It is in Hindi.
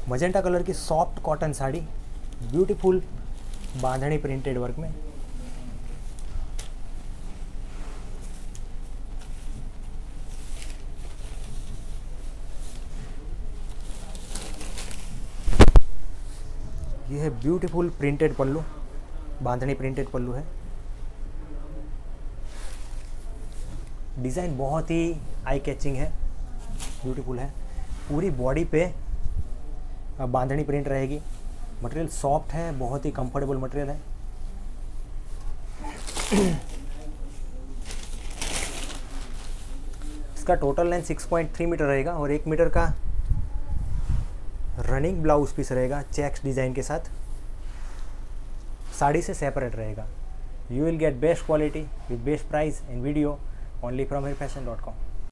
मजेंटा कलर की soft cotton sari, beautiful bandhani printed work में। ये है beautiful printed pallu, bandhani printed pallu है। डिज़ाइन बहुत ही आई कैचिंग है, ब्यूटीफुल है। पूरी बॉडी पे बांधनी प्रिंट रहेगी। मटेरियल सॉफ्ट है, बहुत ही कंफर्टेबल मटेरियल है। इसका टोटल लेंथ 6.3 मीटर रहेगा और 1 मीटर का रनिंग ब्लाउज पीस रहेगा चेक्स डिज़ाइन के साथ। साड़ी से सेपरेट रहेगा। You will get best quality with best price in video only from herifashion.com।